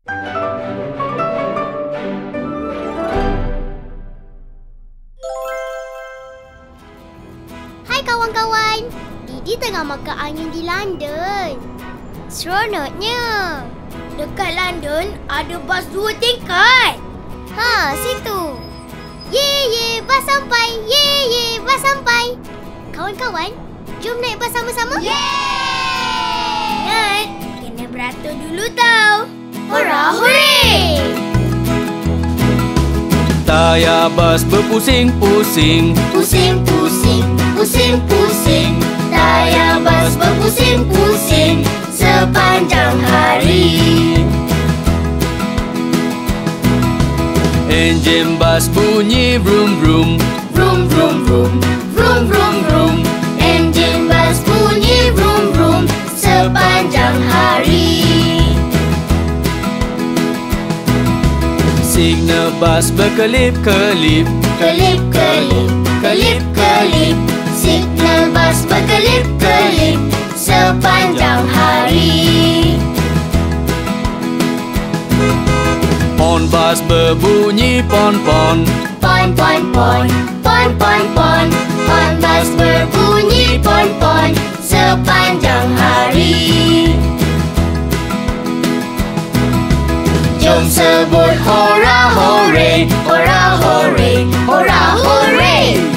Hai kawan-kawan, Didi tengah makan angin di London. Seronoknya. Dekat London ada bas 2 tingkat. Ha, situ. Ye, bas sampai. Ye, bas sampai. Kawan-kawan, jom naik bas sama-sama. Ingat, kena beratur dulu tau. Hurrah, hooray! Tayar bas berpusing-pusing, Pusing-pusing, pusing-pusing. Tayar bas berpusing-pusing sepanjang hari. enjin bas bunyi vroom-vroom. Vroom, vroom, vroom. Vroom, vroom, vroom. Enjin bas bunyi vroom, vroom sepanjang hari. Signal bas berkelip-kelip, Kelip-kelip, kelip-kelip. Signal bas berkelip-kelip sepanjang hari. Horn bas berbunyi pon-pon. Pon, pon, pon. Pon, pon, pon. Horn bas berbunyi pon-pon sepanjang hari. Jom sebut hurrah, hooray. Hurrah, hooray. Hurrah, hooray.